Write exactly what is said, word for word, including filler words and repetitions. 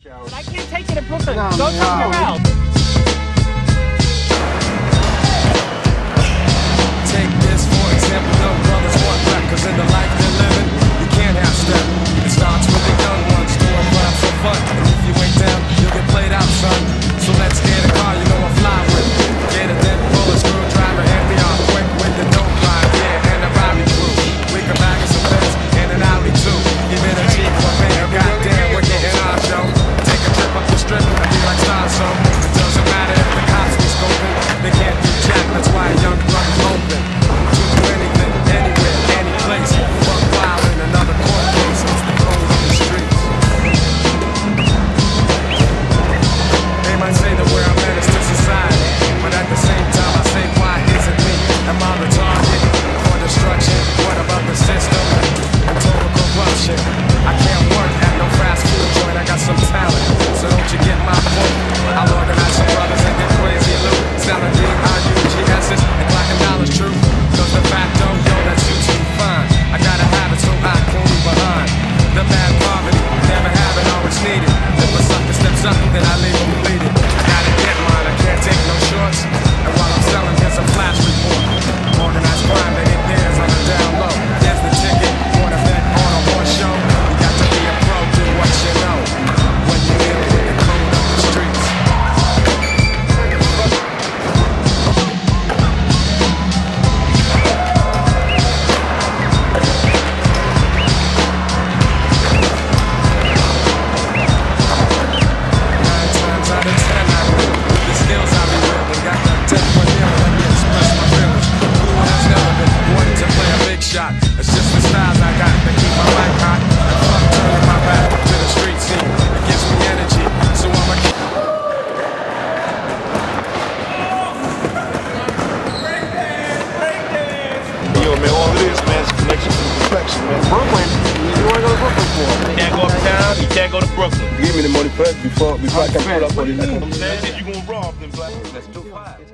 But I can't take you to Brooklyn. No, Go no. somewhere else. Take this for example, no brothers want rap, cause in the life they're living, you can't have step. It starts with the young ones doing rhymes for fun. And if you ain't down, you'll get played out, son. So let's get a car, you know I fly with. Get a dead bullet, screwdriver, and we are quick with the dope line, yeah, and the Robbie crew. We can bag some fence and an alley too. Even a cheap one, man, goddamn, we're getting our show. Take a trip up the strip and be like stars, so it doesn't matter if the cops be scoping. They can't do jack, that's why a young brother's open. To do anything, anywhere, any place. Fuck wild in another court case. It's the code of the streets. They might say that we're a menace to society, but at the same time I say, why isn't me? Am I the target for destruction? What about the system and total corruption? I can't work at no fast food joint, I got some talent, so don't you get my point? I'll organize some brothers and get crazy loot, selling D I U G S's and clacking dollars true. Cause the fact don't, yo, that suits me fine. I gotta have it so I can leave behind the bad poverty, never have it, always needed. If a sucker steps up, then I leave him bleeding. I gotta get mine, I can't take no shorts. And while I'm selling, there's a flash report. Organized crime, they ain't theirs on the down low. There's the ticket, want a bet on a horse show. You got to be a pro, do what you know. When you deal with the code of the streets. Nine times out of ten, I win. The skills I be wielding, got that ten point deal, let me express my feelings. Who has never been wanting to play a big shot? It's just the styles I got that keep my mic hot. And fuck turning my back to the street scene. It gives me energy, so I'ma keep. Yo, man, all it is, man, is a connection to the perfection, man. Brooklyn? You wanna go to Brooklyn for? You can't go uptown, you can't go to Brooklyn. Give me the money first before, before I can pull up on it. I'm saying, you gonna rob them black. Let's do five.